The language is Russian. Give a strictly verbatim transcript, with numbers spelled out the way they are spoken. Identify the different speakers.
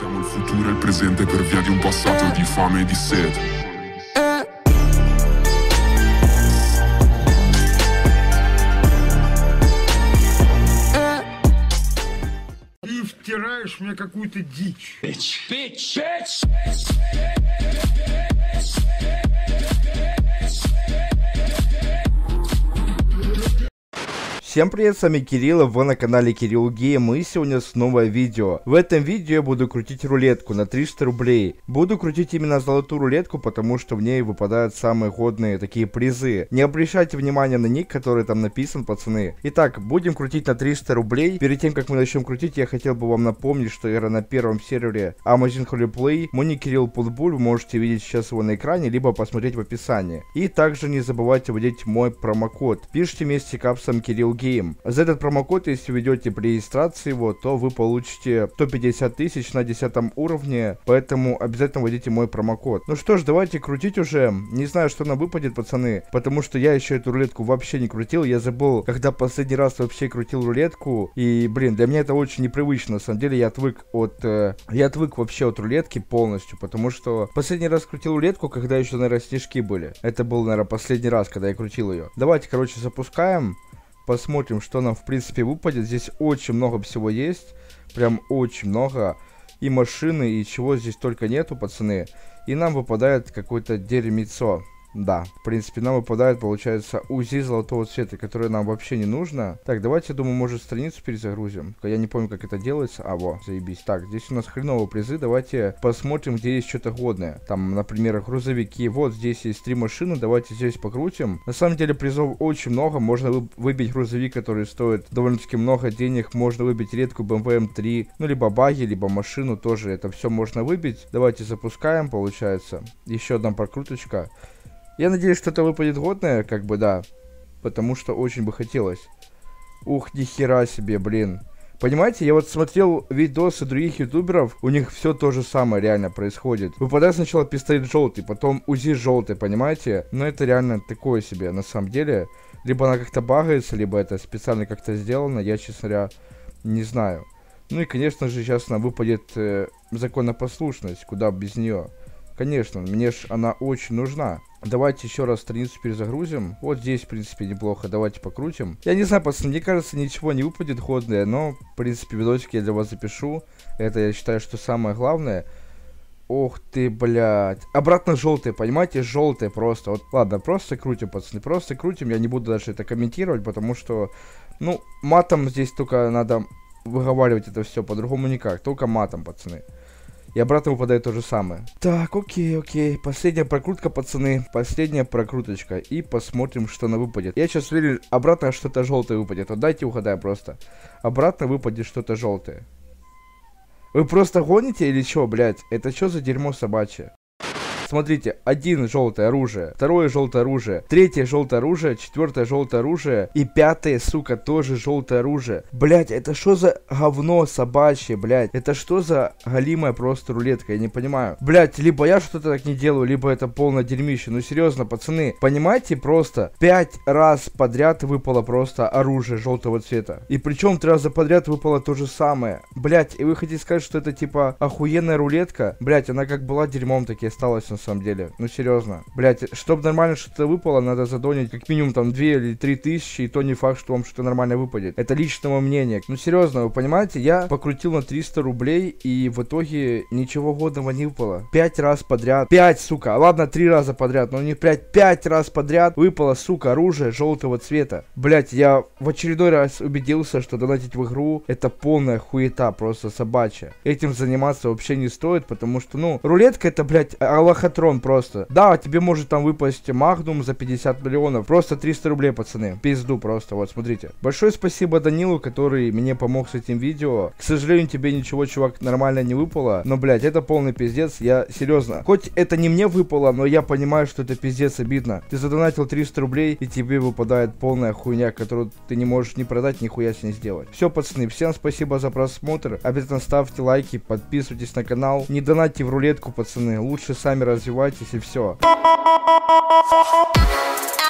Speaker 1: Siamo il futuro e il presente per via di un passato di fame e di sete.
Speaker 2: Ты втираешь мне какую-то дичь.
Speaker 3: Bitch. Bitch. Bitch.
Speaker 4: Всем привет, с вами Кирилл, вы на канале Кирилл Гейм, и сегодня с новое видео. В этом видео я буду крутить рулетку на триста рублей. Буду крутить именно золотую рулетку, потому что в ней выпадают самые годные такие призы. Не обращайте внимания на ник, который там написан, пацаны. Итак, будем крутить на триста рублей. Перед тем, как мы начнем крутить, я хотел бы вам напомнить, что я на первом сервере Amazon Holyplay. Мой ник Кирилл Путбуль, вы можете видеть сейчас его на экране, либо посмотреть в описании. И также не забывайте вводить мой промокод. Пишите вместе капсом Кирилл Гейм. За этот промокод, если введете при регистрации его, то вы получите сто пятьдесят тысяч на десятом уровне, поэтому обязательно вводите мой промокод. Ну что ж, давайте крутить уже. Не знаю, что нам выпадет, пацаны, потому что я еще эту рулетку вообще не крутил. Я забыл, когда последний раз вообще крутил рулетку, и, блин, для меня это очень непривычно. На самом деле, я отвык от... Э, я отвык вообще от рулетки полностью, потому что последний раз крутил рулетку, когда еще, наверное, снежки были. Это был, наверное, последний раз, когда я крутил ее. Давайте, короче, запускаем. Посмотрим, что нам в принципе выпадет. Здесь очень много всего есть. Прям очень много. И машины, и чего здесь только нету, пацаны. И нам выпадает какое-то дерьмецо. Да, в принципе, нам выпадает, получается, УЗИ золотого цвета, которое нам вообще не нужно. Так, давайте, думаю, может, страницу перезагрузим. Я не помню, как это делается. А, во, заебись. Так, здесь у нас хреновые призы. Давайте посмотрим, где есть что-то годное. Там, например, грузовики. Вот здесь есть три машины. Давайте здесь покрутим. На самом деле, призов очень много. Можно вы выбить грузовик, который стоит довольно-таки много денег. Можно выбить редкую бэ эм вэ эм три. Ну, либо баги, либо машину тоже. Это все можно выбить. Давайте запускаем, получается. Еще одна прокруточка. Я надеюсь, что это выпадет годное, как бы, да. Потому что очень бы хотелось. Ух, нихера себе, блин. Понимаете, я вот смотрел видосы других ютуберов, у них все то же самое реально происходит. Выпадает сначала пистолет желтый, потом УЗИ желтый, понимаете? Но это реально такое себе, на самом деле. Либо она как-то багается, либо это специально как-то сделано, я, честно говоря, не знаю. Ну и, конечно же, сейчас нам выпадет э, законопослушность, куда без нее. Конечно, мне ж она очень нужна. Давайте еще раз страницу перезагрузим. Вот здесь, в принципе, неплохо. Давайте покрутим. Я не знаю, пацаны, мне кажется, ничего не выпадет годное, но, в принципе, видосик я для вас запишу. Это, я считаю, что самое главное. Ох ты, блядь. Обратно желтый, понимаете? Желтый просто. Вот, ладно, просто крутим, пацаны. Просто крутим. Я не буду даже это комментировать, потому что, ну, матом здесь только надо выговаривать это все. По-другому никак. Только матом, пацаны. И обратно выпадает то же самое. Так, окей, окей. Последняя прокрутка, пацаны. Последняя прокруточка. И посмотрим, что она выпадет. Я сейчас верю, обратно что-то желтое выпадет. Вот дайте угадаем просто. Обратно выпадет что-то желтое. Вы просто гоните или что, блядь? Это что за дерьмо собачье? Смотрите, один желтое оружие, второе желтое оружие, третье желтое оружие, четвертое желтое оружие и пятое, сука, тоже желтое оружие. Блять, это что за говно собачье, блять? Это что за галимая просто рулетка, я не понимаю. Блять, либо я что-то так не делаю, либо это полное дерьмище. Ну серьезно, пацаны, понимаете, просто пять раз подряд выпало просто оружие желтого цвета. И причем три раза подряд выпало то же самое. Блять, и вы хотите сказать, что это типа охуенная рулетка? Блять, она как была дерьмом, так и осталась на самом деле. Ну серьезно. Блять, чтобы нормально что-то выпало, надо задонить как минимум там две или три тысячи, и то не факт, что вам что-то нормально выпадет. Это личного мнения. Ну серьезно, вы понимаете, я покрутил на триста рублей, и в итоге ничего годного не выпало. Пять раз подряд. Пять, сука. Ладно, три раза подряд, но не пять, пять раз подряд выпало, сука, оружие желтого цвета. Блять, я в очередной раз убедился, что донатить в игру это полная хуета, просто собачья. Этим заниматься вообще не стоит, потому что, ну, рулетка это, блять, аллахатрон просто. Да, тебе может там выпасть Магнум за пятьдесят миллионов. Просто триста рублей, пацаны. Пизду просто, вот, смотрите. Большое спасибо Данилу, который мне помог с этим видео. К сожалению, тебе ничего, чувак, нормально не выпало. Но, блядь, это полный пиздец. Я, серьезно. Хоть это не мне выпало, но я понимаю, что это пиздец обидно. Ты задонатил триста рублей, и тебе выпадает полная хуйня, которую ты не можешь ни продать, ни хуя с ней сделать. Все, пацаны, всем спасибо за просмотр. Обязательно ставьте лайки, подписывайтесь на канал. Не донатьте в рулетку, пацаны. Лучше сами развивайтесь и все.